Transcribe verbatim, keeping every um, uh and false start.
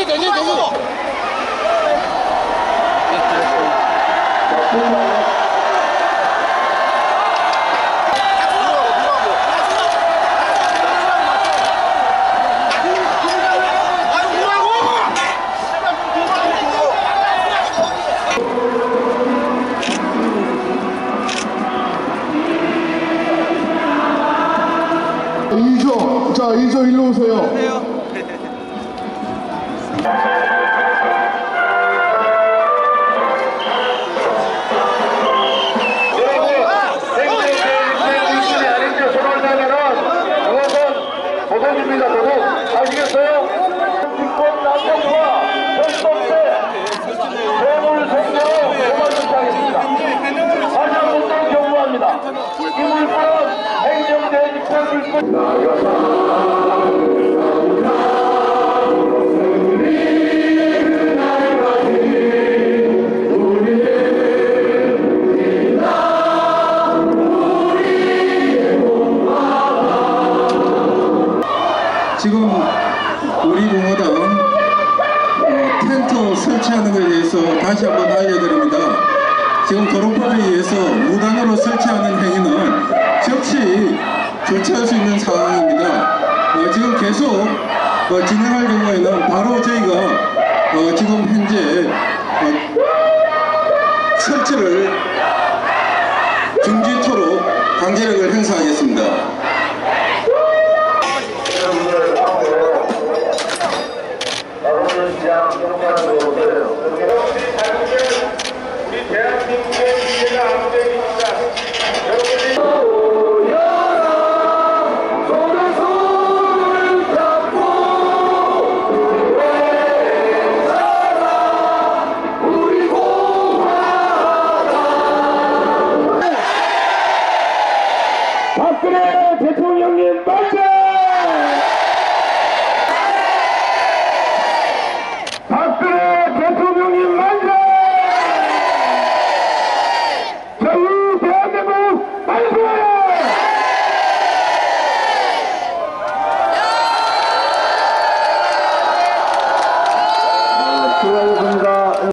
대기 대기 대기. 이조, 자 이조 일로 오세요. 도둑입니다. 도둑. 아시겠어요? 집권 남성과 결속대 세물 생명을 고발조치하겠습니다. 다시 한 번 더 경고합니다. 이 물건 행정대 집권 물건. 지금 우리 공화당 어, 텐트 설치하는 것에 대해서 다시 한번 알려드립니다. 지금 도로법에 의해서 무단으로 설치하는 행위는 즉시 조치할 수 있는 상황입니다. 어, 지금 계속 어, 진행할 경우에는 바로 저희가 어, 지금 현재 어, 설치를 중지토록 강제력을 행사하겠습니다.